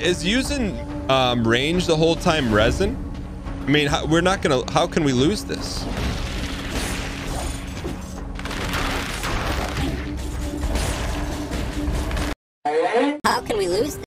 is using range the whole time resin? I mean, we're not gonna, how can we lose this? How can we lose this?